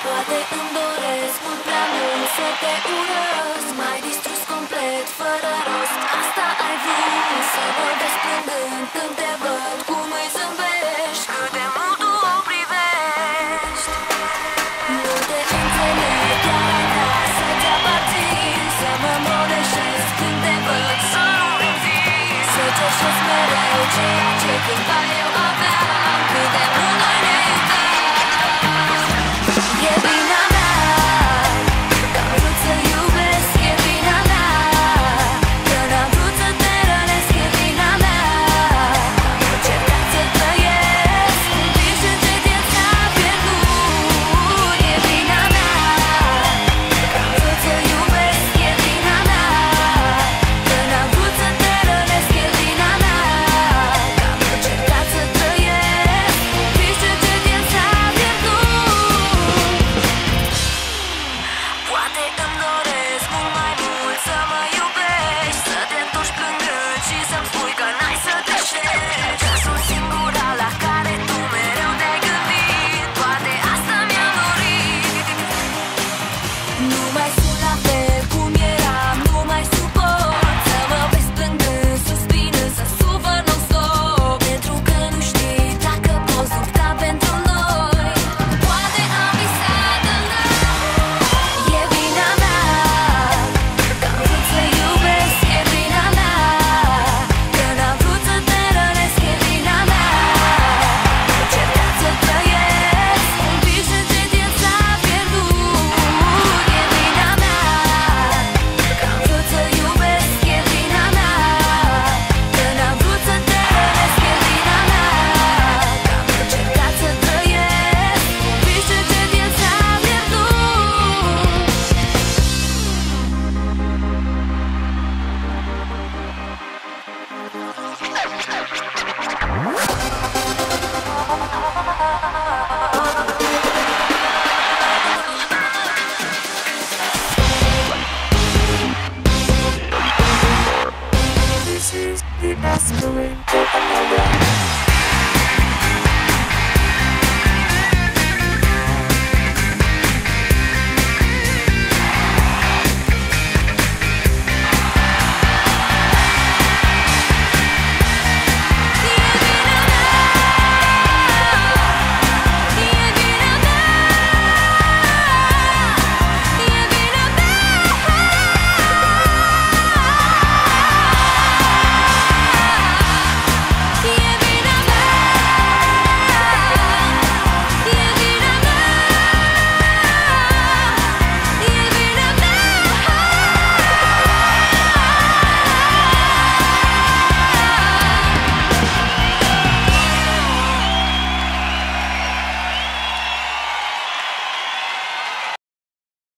Poate îmi doresc mult prea mult să te urăsc. M-ai distrus complet, fără rost. Asta ai vrut, să vorbesc plângând când te văd, cum îi zâmbești, cât de mult tu o privești. Nu te înțeleg, chiar ai vrea să-ți aparțin, să mă îmbolnășesc când te văd, să nu revin, să cerșesc mereu ceea ce cândva eu aveam, cât de mult noi ne iubeam. E vina mea că am vrut să iubesc, e vina mea că n-am vrut să te rănesc, e vina mea că am încercat să trăiesc, un pic și încet viața pierdut. E vina mea că am vrut să iubesc, e vina mea că n-am vrut să te rănesc, e vina mea că am încercat să trăiesc, un pic și încet viața pierdut. Poate îmi doresc mult mai mult să mă iubești, să te întorci plângând și să-mi spui că n-ai să te ștergi, că sunt singura la care tu mereu te-ai gândit. Poate asta mi-am dorit. Nu mai sunt la fel cum eram, nu mai suport să mă vezi plângând, suspinând, să sufăr non-stop, pentru că nu știi dacă poți lupta pentru noi. Poate am visat înalt. E vina mea că am vrut să iubesc, e vina mea că n-am vrut să te rănesc, e vina mea că am încercat să trăiesc, un pic și încet viața pierdut. E vina mea că am vrut să iubesc, e vina mea că n-am vrut să te rănesc, e vina mea că am încercat să trăiesc, un pic și încet viața pierdut. This is the best going to another.